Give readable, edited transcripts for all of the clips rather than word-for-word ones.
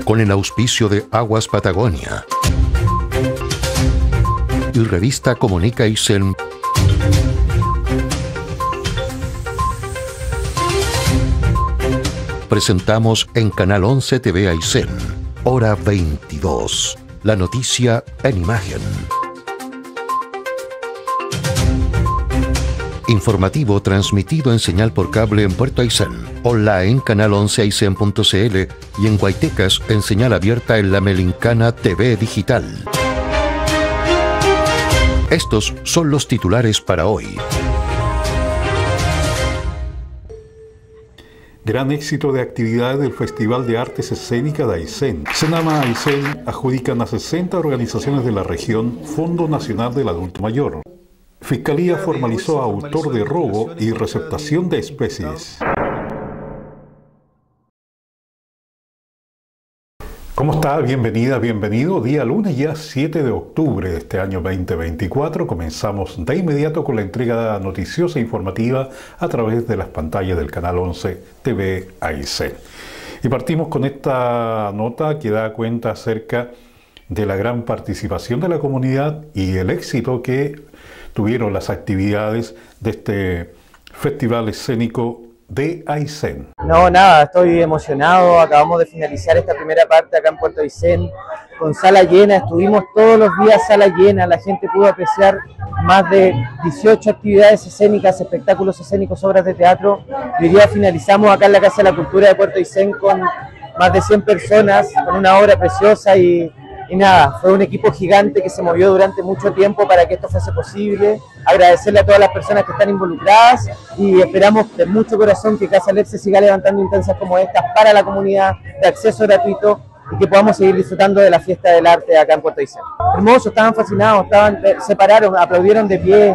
con el auspicio de Aguas Patagonia y Revista Comunica Aysén. Presentamos en Canal 11 TV Aysén, hora 22, la noticia en imagen. Informativo transmitido en señal por cable en Puerto Aysén, online canal 11aysén.cl y en Guaytecas en señal abierta en la Melincana TV Digital. Estos son los titulares para hoy. Gran éxito de actividades del Festival de Artes Escénicas de Aysén. Senama Aysén adjudican a 60 organizaciones de la región Fondo Nacional del Adulto Mayor. Fiscalía formalizó a autor de robo y receptación de especies. ¿Cómo está? Bienvenida, bienvenido. Día lunes ya 7 de octubre de este año 2024. Comenzamos de inmediato con la entrega noticiosa e informativa a través de las pantallas del Canal 11 TV Aysén. Y partimos con esta nota que da cuenta acerca de la gran participación de la comunidad y el éxito que tuvieron las actividades de este Festival Escénico de Aysén. No, nada, estoy emocionado. Acabamos de finalizar esta primera parte acá en Puerto Aysén con sala llena. Estuvimos todos los días sala llena. La gente pudo apreciar más de 18 actividades escénicas, espectáculos escénicos, obras de teatro. Y hoy día finalizamos acá en la Casa de la Cultura de Puerto Aysén con más de 100 personas, con una obra preciosa y nada, fue un equipo gigante que se movió durante mucho tiempo para que esto fuese posible. Agradecerle a todas las personas que están involucradas y esperamos de mucho corazón que Casa Lerce siga levantando instancias como estas para la comunidad, de acceso gratuito, y que podamos seguir disfrutando de la fiesta del arte acá en Puerto Aysén. Hermoso, estaban fascinados, se pararon, aplaudieron de pie.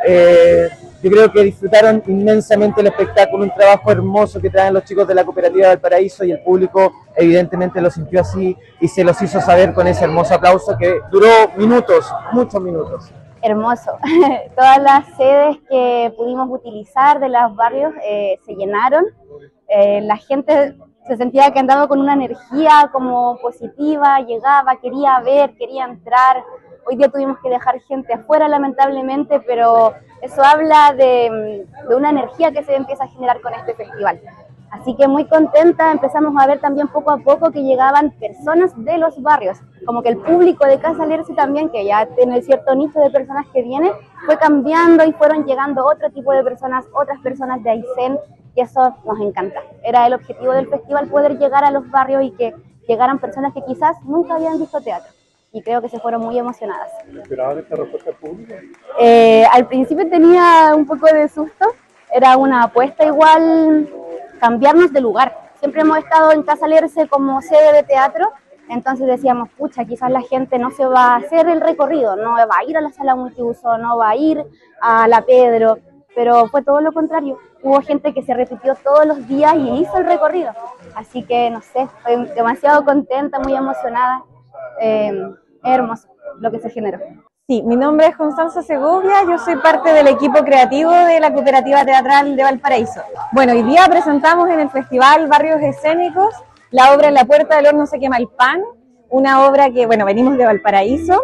Yo creo que disfrutaron inmensamente el espectáculo, un trabajo hermoso que traen los chicos de la Cooperativa Valparaíso, y el público evidentemente lo sintió así y se los hizo saber con ese hermoso aplauso que duró minutos, muchos minutos. Hermoso. Todas las sedes que pudimos utilizar de los barrios se llenaron. La gente se sentía que andaba con una energía como positiva, llegaba, quería ver, quería entrar. Hoy día tuvimos que dejar gente afuera, lamentablemente, pero eso habla de una energía que se empieza a generar con este festival. Así que muy contenta, empezamos a ver también poco a poco que llegaban personas de los barrios, como que el público de Casa Lerce también, que ya tiene cierto nicho de personas que vienen, fue cambiando y fueron llegando otro tipo de personas, otras personas de Aysén, y eso nos encanta. Era el objetivo del festival, poder llegar a los barrios y que llegaran personas que quizás nunca habían visto teatro. Y creo que se fueron muy emocionadas. ¿Esperaban esta respuesta pública? Al principio tenía un poco de susto, era una apuesta igual, cambiarnos de lugar. Siempre hemos estado en Casa Lerce como sede de teatro, entonces decíamos, pucha, quizás la gente no se va a hacer el recorrido, no va a ir a la sala multiuso, no va a ir a la Pedro, pero fue todo lo contrario. Hubo gente que se repitió todos los días y hizo el recorrido. Así que, no sé, estoy demasiado contenta, muy emocionada. Hermoso lo que se generó. Sí, mi nombre es Constanza Segovia, yo soy parte del equipo creativo de la Cooperativa Teatral de Valparaíso. Bueno, hoy día presentamos en el Festival Barrios Escénicos la obra En la Puerta del Horno se quema el pan, una obra que, bueno, venimos de Valparaíso.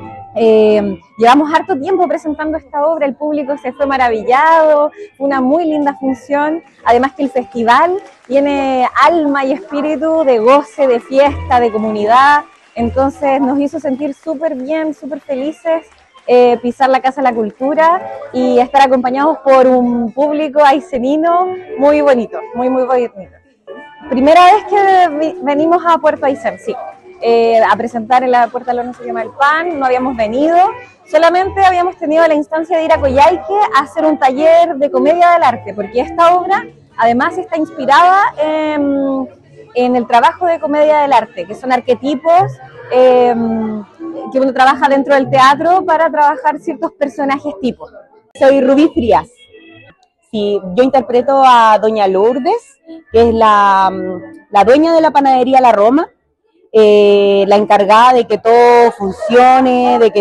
Llevamos harto tiempo presentando esta obra, el público se fue maravillado, fue una muy linda función, además que el festival tiene alma y espíritu de goce, de fiesta, de comunidad. Entonces nos hizo sentir súper bien, súper felices, pisar la Casa de la Cultura y estar acompañados por un público aysenino muy bonito, muy bonito. Primera vez que venimos a Puerto Aysén, sí, a presentar En la Puerta del Horno se quema el pan, no habíamos venido, solamente habíamos tenido la instancia de ir a Coyhaique a hacer un taller de comedia del arte, porque esta obra además está inspirada en el trabajo de comedia del arte, que son arquetipos que uno trabaja dentro del teatro para trabajar ciertos personajes tipos. Soy Rubí Frías. Sí, yo interpreto a Doña Lourdes, que es la dueña de la panadería La Roma, la encargada de que todo funcione, de que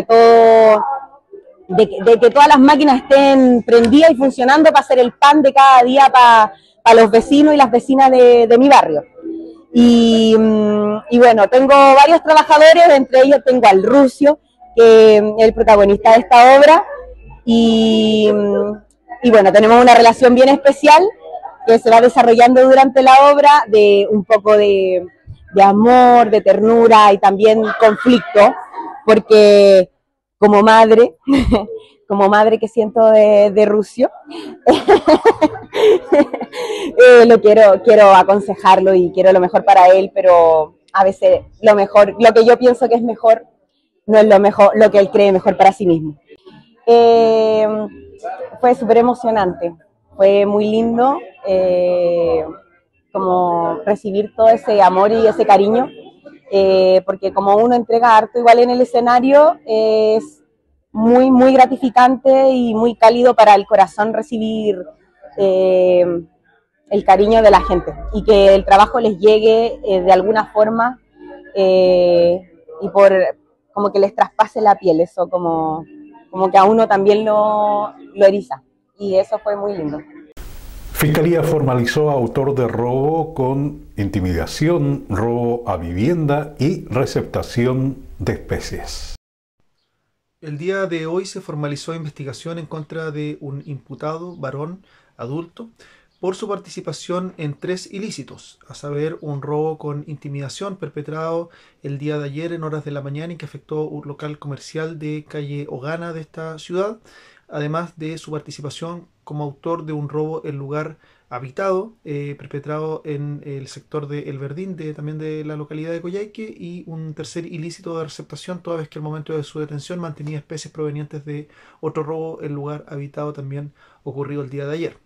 todas las máquinas estén prendidas y funcionando para hacer el pan de cada día para los vecinos y las vecinas de mi barrio. Y bueno, tengo varios trabajadores, entre ellos tengo al Rusio, que es el protagonista de esta obra, y bueno, tenemos una relación bien especial que se va desarrollando durante la obra, de un poco de amor, de ternura y también conflicto, porque como madre, como madre que siento de Rusio, quiero aconsejarlo y quiero lo mejor para él, pero a veces lo que yo pienso que es mejor, no es lo que él cree mejor para sí mismo. Fue súper emocionante, fue muy lindo, como recibir todo ese amor y ese cariño, porque como uno entrega harto igual en el escenario, es muy, muy gratificante y muy cálido para el corazón recibir el cariño de la gente y que el trabajo les llegue de alguna forma y como que les traspase la piel, eso como que a uno también lo eriza, y eso fue muy lindo. Fiscalía formalizó a autor de robo con intimidación, robo a vivienda y receptación de especies. El día de hoy se formalizó investigación en contra de un imputado varón adulto por su participación en 3 ilícitos, a saber, un robo con intimidación perpetrado el día de ayer en horas de la mañana y que afectó un local comercial de calle Ogana de esta ciudad, además de su participación como autor de un robo en lugar habitado perpetrado en el sector de El Verdín, también de la localidad de Coyhaique, y un tercer ilícito de receptación, toda vez que al momento de su detención mantenía especies provenientes de otro robo en lugar habitado también ocurrido el día de ayer.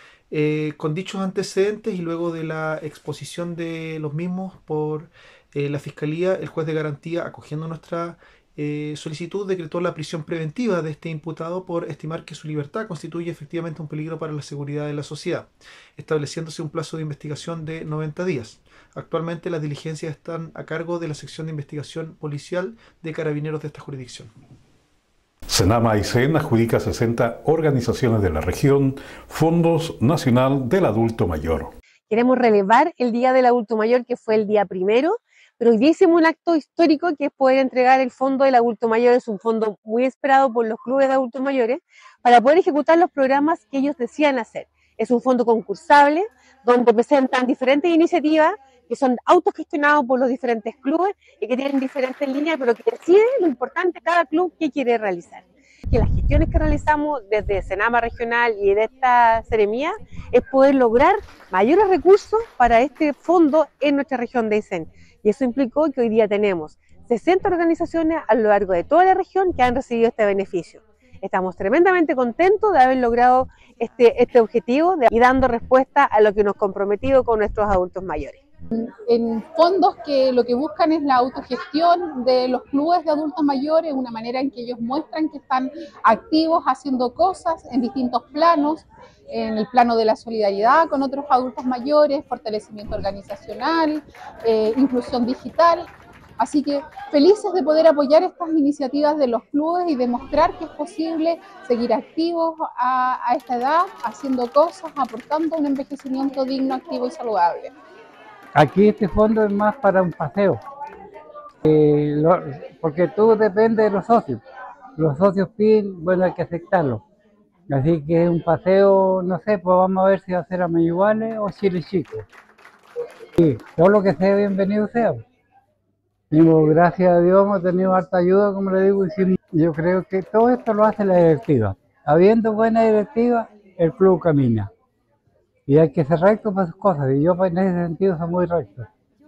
Con dichos antecedentes y luego de la exposición de los mismos por la Fiscalía, el juez de garantía, acogiendo nuestra solicitud, decretó la prisión preventiva de este imputado por estimar que su libertad constituye efectivamente un peligro para la seguridad de la sociedad, estableciéndose un plazo de investigación de 90 días. Actualmente las diligencias están a cargo de la sección de investigación policial de Carabineros de esta jurisdicción. Senama-Aysén adjudica 60 organizaciones de la región Fondos Nacional del Adulto Mayor. Queremos relevar el Día del Adulto Mayor, que fue el día 1, pero hoy día hicimos un acto histórico que es poder entregar el Fondo del Adulto Mayor. Es un fondo muy esperado por los clubes de adultos mayores para poder ejecutar los programas que ellos decían hacer. Es un fondo concursable donde presentan diferentes iniciativas que son autogestionados por los diferentes clubes y que tienen diferentes líneas, pero que decide lo importante cada club que quiere realizar. Que las gestiones que realizamos desde Senama Regional y de esta seremía es poder lograr mayores recursos para este fondo en nuestra región de Aysén. Y eso implicó que hoy día tenemos 60 organizaciones a lo largo de toda la región que han recibido este beneficio. Estamos tremendamente contentos de haber logrado este objetivo y dando respuesta a lo que nos comprometido con nuestros adultos mayores. En fondos que lo que buscan es la autogestión de los clubes de adultos mayores, una manera en que ellos muestran que están activos haciendo cosas en distintos planos, en el plano de la solidaridad con otros adultos mayores, fortalecimiento organizacional, inclusión digital. Así que felices de poder apoyar estas iniciativas de los clubes y demostrar que es posible seguir activos a esta edad, haciendo cosas, aportando un envejecimiento digno, activo y saludable. Aquí este fondo es más para un paseo, porque todo depende de los socios. Los socios piden, bueno, hay que aceptarlo. Así que es un paseo, no sé, pues vamos a ver si va a ser a Mayuguales o Chile Chico. Sí, todo lo que sea bienvenido sea. Digo, gracias a Dios hemos tenido harta ayuda, como le digo, y yo creo que todo esto lo hace la directiva. Habiendo buena directiva, el club camina. Y hay que ser recto para sus cosas, y yo en ese sentido soy muy recto.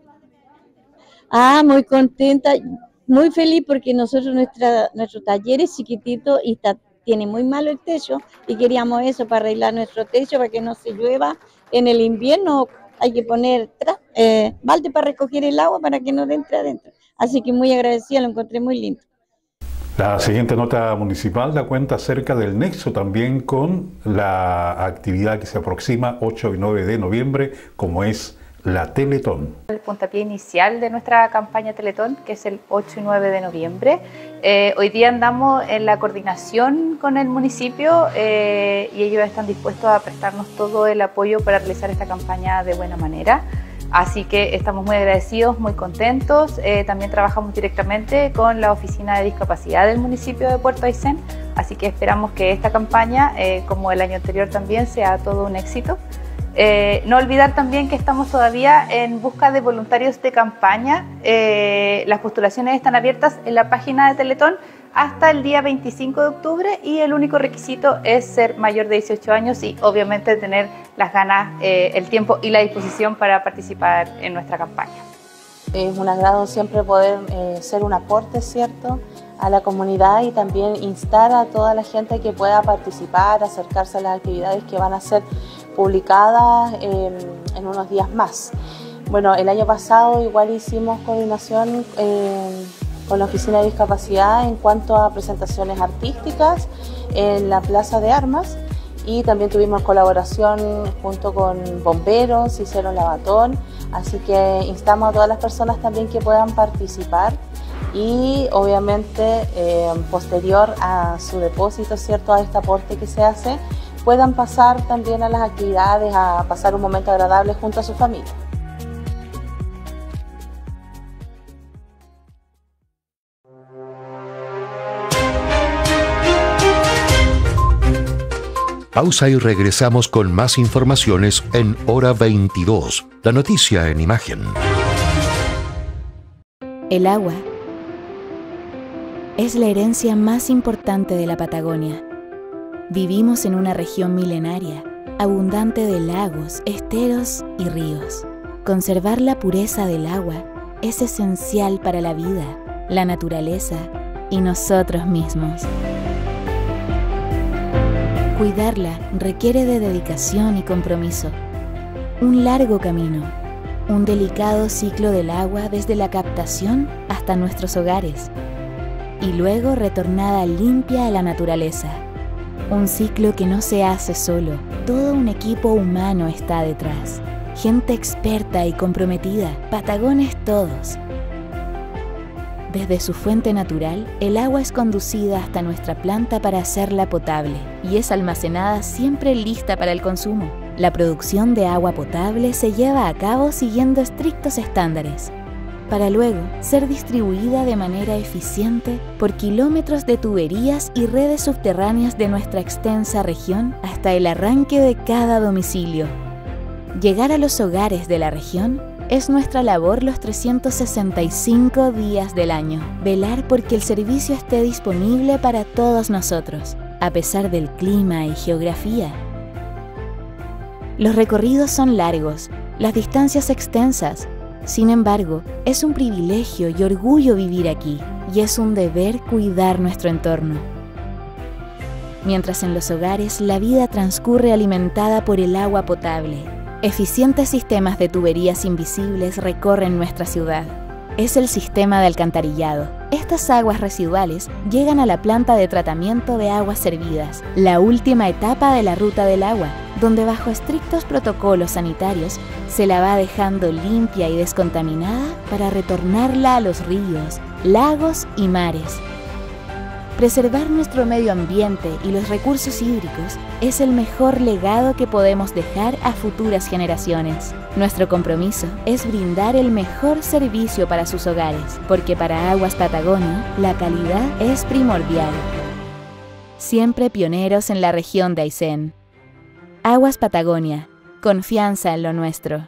Muy contenta, muy feliz porque nosotros nuestro taller es chiquitito y tiene muy malo el techo y queríamos eso para arreglar nuestro techo para que no se llueva. En el invierno hay que poner balde para recoger el agua para que no entre adentro. Así que muy agradecida, lo encontré muy lindo. La siguiente nota municipal da cuenta acerca del nexo también con la actividad que se aproxima 8 y 9 de noviembre, como es la Teletón. El puntapié inicial de nuestra campaña Teletón, que es el 8 y 9 de noviembre. Hoy día andamos en la coordinación con el municipio y ellos están dispuestos a prestarnos todo el apoyo para realizar esta campaña de buena manera. Así que estamos muy agradecidos, muy contentos. También trabajamos directamente con la Oficina de Discapacidad del municipio de Puerto Aysén, así que esperamos que esta campaña, como el año anterior también, sea todo un éxito. No olvidar también que estamos todavía en busca de voluntarios de campaña. Las postulaciones están abiertas en la página de Teletón hasta el día 25 de octubre y el único requisito es ser mayor de 18 años y obviamente tener las ganas, el tiempo y la disposición para participar en nuestra campaña. Es un agrado siempre poder ser un aporte, ¿cierto?, a la comunidad y también instar a toda la gente que pueda participar, acercarse a las actividades que van a ser publicadas en unos días más. Bueno, el año pasado igual hicimos coordinación con la Oficina de Discapacidad en cuanto a presentaciones artísticas en la Plaza de Armas y también tuvimos colaboración junto con bomberos, hicieron lavatón, así que instamos a todas las personas también que puedan participar y obviamente posterior a su depósito, ¿cierto?, a este aporte que se hace, puedan pasar también a las actividades, a pasar un momento agradable junto a su familia. Pausa y regresamos con más informaciones en Hora 22, la noticia en imagen. El agua es la herencia más importante de la Patagonia. Vivimos en una región milenaria, abundante de lagos, esteros y ríos. Conservar la pureza del agua es esencial para la vida, la naturaleza y nosotros mismos. Cuidarla requiere de dedicación y compromiso. Un largo camino, un delicado ciclo del agua desde la captación hasta nuestros hogares y luego retornada limpia a la naturaleza. Un ciclo que no se hace solo, todo un equipo humano está detrás. Gente experta y comprometida, patagones todos. Desde su fuente natural, el agua es conducida hasta nuestra planta para hacerla potable y es almacenada siempre lista para el consumo. La producción de agua potable se lleva a cabo siguiendo estrictos estándares, para luego ser distribuida de manera eficiente por kilómetros de tuberías y redes subterráneas de nuestra extensa región hasta el arranque de cada domicilio. Llegar a los hogares de la región es nuestra labor los 365 días del año. Velar porque el servicio esté disponible para todos nosotros, a pesar del clima y geografía. Los recorridos son largos, las distancias extensas. Sin embargo, es un privilegio y orgullo vivir aquí, y es un deber cuidar nuestro entorno. Mientras en los hogares la vida transcurre alimentada por el agua potable, eficientes sistemas de tuberías invisibles recorren nuestra ciudad. Es el sistema de alcantarillado. Estas aguas residuales llegan a la planta de tratamiento de aguas servidas, la última etapa de la ruta del agua, donde bajo estrictos protocolos sanitarios se la va dejando limpia y descontaminada para retornarla a los ríos, lagos y mares. Preservar nuestro medio ambiente y los recursos hídricos es el mejor legado que podemos dejar a futuras generaciones. Nuestro compromiso es brindar el mejor servicio para sus hogares, porque para Aguas Patagonia la calidad es primordial. Siempre pioneros en la región de Aysén. Aguas Patagonia, confianza en lo nuestro.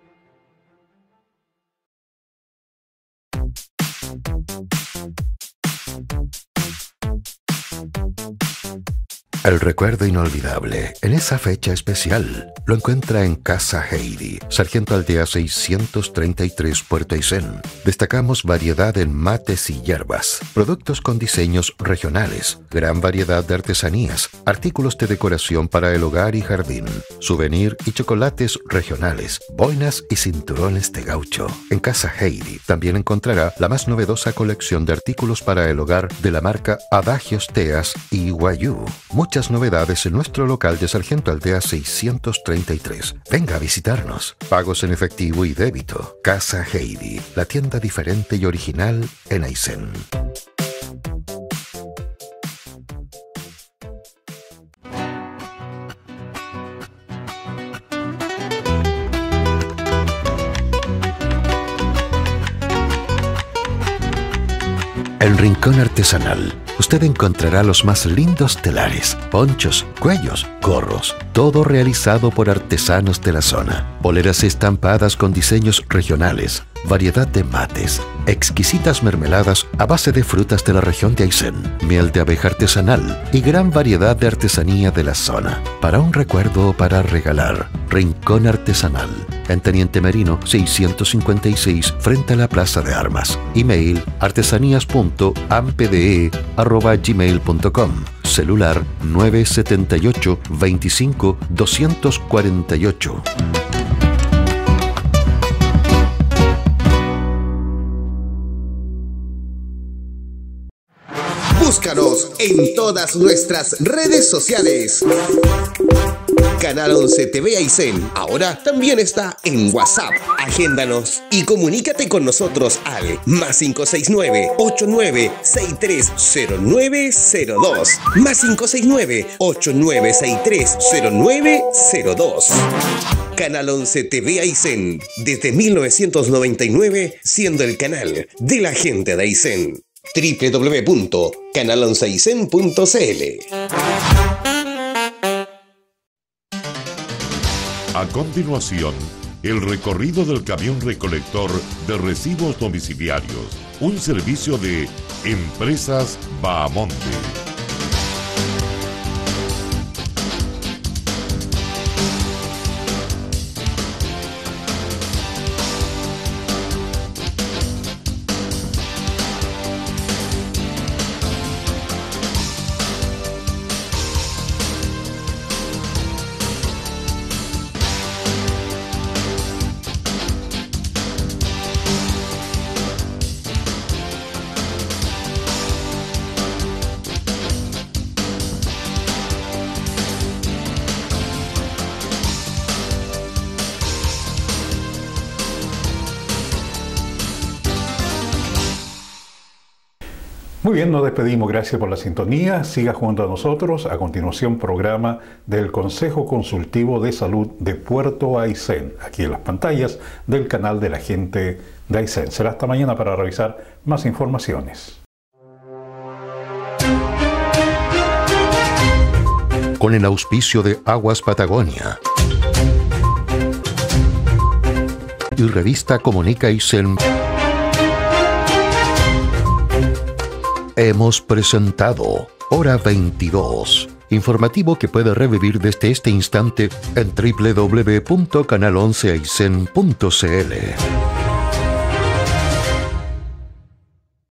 El recuerdo inolvidable en esa fecha especial lo encuentra en Casa Heidi, Sargento Aldea 633, Puerto Aysén. Destacamos variedad en mates y hierbas, productos con diseños regionales, gran variedad de artesanías, artículos de decoración para el hogar y jardín, souvenir y chocolates regionales, boinas y cinturones de gaucho. En Casa Heidi también encontrará la más novedosa colección de artículos para el hogar de la marca Adagios Teas y Guayú. Muchas novedades en nuestro local de Sargento Aldea 633. Venga a visitarnos. Pagos en efectivo y débito. Casa Heidi, la tienda diferente y original en Aysén. Rincón Artesanal. Usted encontrará los más lindos telares, ponchos, cuellos, gorros, todo realizado por artesanos de la zona. Poleras estampadas con diseños regionales, variedad de mates, exquisitas mermeladas a base de frutas de la región de Aysén, miel de abeja artesanal y gran variedad de artesanía de la zona. Para un recuerdo o para regalar, Rincón Artesanal. En Teniente Merino 656 frente a la Plaza de Armas. Email artesanías.ampde@gmail.com. Celular 978 25 248. Búscanos en todas nuestras redes sociales. Canal 11 TV Aysén ahora también está en WhatsApp. Agéndanos y comunícate con nosotros al +569 8963 0902. +569 8963 0902. Canal 11 TV Aysén, desde 1999 siendo el canal de la gente de Aysén. www.canal11aysén.cl. A continuación, el recorrido del camión recolector de residuos domiciliarios, un servicio de Empresas Bahamonde. Muy bien, nos despedimos. Gracias por la sintonía. Siga junto a nosotros. A continuación, programa del Consejo Consultivo de Salud de Puerto Aysén, aquí en las pantallas del canal de la gente de Aysén. Será hasta mañana para revisar más informaciones. Con el auspicio de Aguas Patagonia y Revista Comunica Aysén, hemos presentado Hora 22, informativo que puede revivir desde este instante en www.canal11aysén.cl.